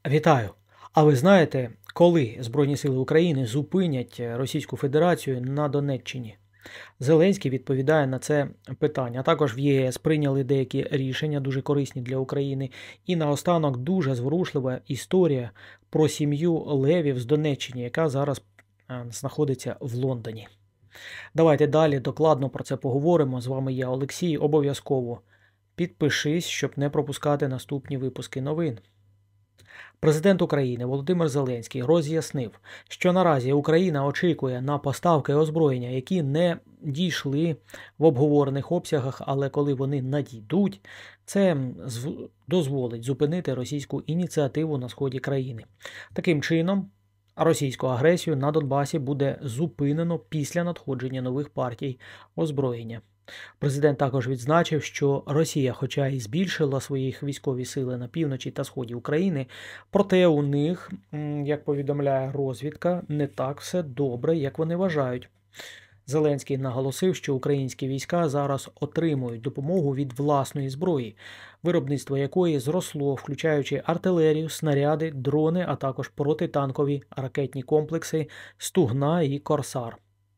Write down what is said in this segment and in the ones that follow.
Вітаю! А ви знаєте, коли Збройні сили України зупинять Російську Федерацію на Донеччині? Зеленський відповідає на це питання. А також в ЄС прийняли деякі рішення, дуже корисні для України. І наостанок дуже зворушлива історія про сім'ю Левів з Донеччини, яка зараз знаходиться в Лондоні. Давайте далі докладно про це поговоримо. З вами я, Олексій. Обов'язково підпишись, щоб не пропускати наступні випуски новин. Президент України Володимир Зеленський роз'яснив, що наразі Україна очікує на поставки озброєння, які не дійшли в обговорених обсягах, але коли вони надійдуть, це дозволить зупинити російську ініціативу на сході країни. Таким чином, російську агресію на Донбасі буде зупинено після надходження нових партій озброєння. Президент також відзначив, що Росія, хоча і збільшила свої військові сили на півночі та сході України, проте у них, як повідомляє розвідка, не так все добре, як вони вважають. Зеленський наголосив, що українські війська зараз отримують допомогу від власної зброї, виробництво якої зросло, включаючи артилерію, снаряди, дрони, а також протитанкові ракетні комплекси «Стугна» і «Корсар».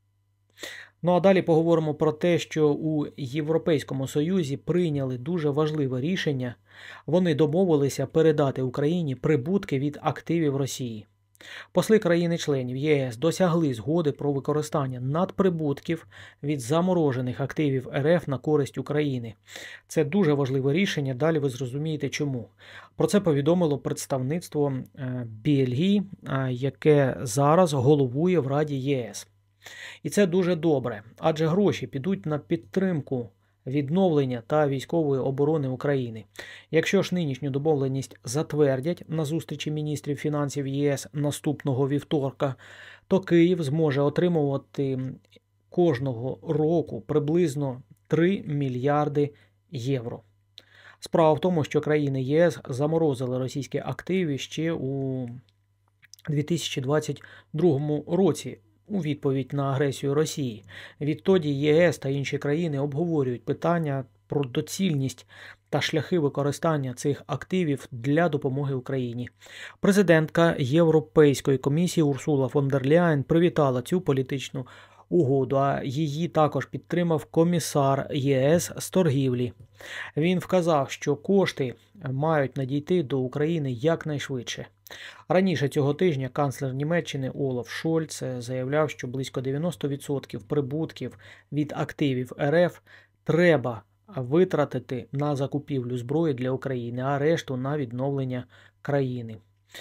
Ну а далі поговоримо про те, що у Європейському Союзі прийняли дуже важливе рішення. Вони домовилися передати Україні прибутки від активів Росії. Посли країни-членів ЄС досягли згоди про використання надприбутків від заморожених активів РФ на користь України. Це дуже важливе рішення, далі ви зрозумієте чому. Про це повідомило представництво Бельгії, яке зараз головує в Раді ЄС. І це дуже добре, адже гроші підуть на підтримку відновлення та військової оборони України. Якщо ж нинішню домовленість затвердять на зустрічі міністрів фінансів ЄС наступного вівторка, то Київ зможе отримувати кожного року приблизно 3 мільярди євро. Справа в тому, що країни ЄС заморозили російські активи ще у 2022 році, у відповідь на агресію Росії. Відтоді ЄС та інші країни обговорюють питання про доцільність та шляхи використання цих активів для допомоги Україні. Президентка Європейської комісії Урсула фон дер Ляєн привітала цю політичну угоду, а її також підтримав комісар ЄС з торгівлі. Він вказав, що кошти мають надійти до України якнайшвидше. Раніше цього тижня канцлер Німеччини Олаф Шольц заявляв, що близько 90% прибутків від активів РФ треба витратити на закупівлю зброї для України, а решту на відновлення країни.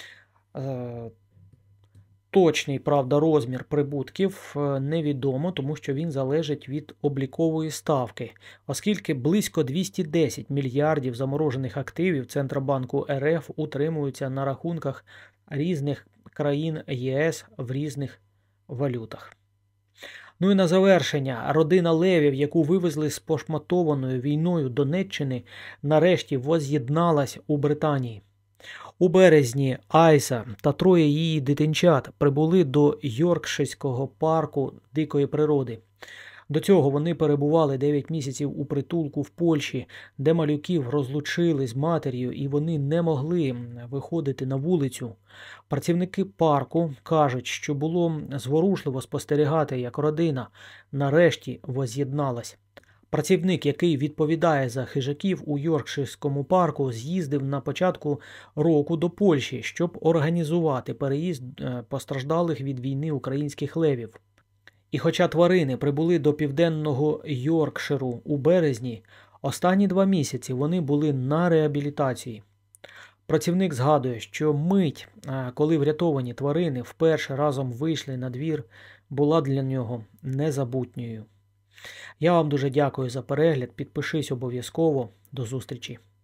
Точний, правда, розмір прибутків невідомо, тому що він залежить від облікової ставки, оскільки близько 210 мільярдів заморожених активів Центробанку РФ утримуються на рахунках різних країн ЄС в різних валютах. Ну і на завершення, родина Левів, яку вивезли з пошматованою війною Донеччини, нарешті воз'єдналась у Британії. У березні Айса та троє її дитинчат прибули до Йоркширського парку дикої природи. До цього вони перебували 9 місяців у притулку в Польщі, де малюків розлучили з матір'ю і вони не могли виходити на вулицю. Працівники парку кажуть, що було зворушливо спостерігати, як родина нарешті воз'єдналась. Працівник, який відповідає за хижаків у Йоркширському парку, з'їздив на початку року до Польщі, щоб організувати переїзд постраждалих від війни українських левів. І хоча тварини прибули до південного Йоркширу у березні, останні 2 місяці вони були на реабілітації. Працівник згадує, що мить, коли врятовані тварини вперше разом вийшли на двір, була для нього незабутньою. Я вам дуже дякую за перегляд, підпишись обов'язково, до зустрічі.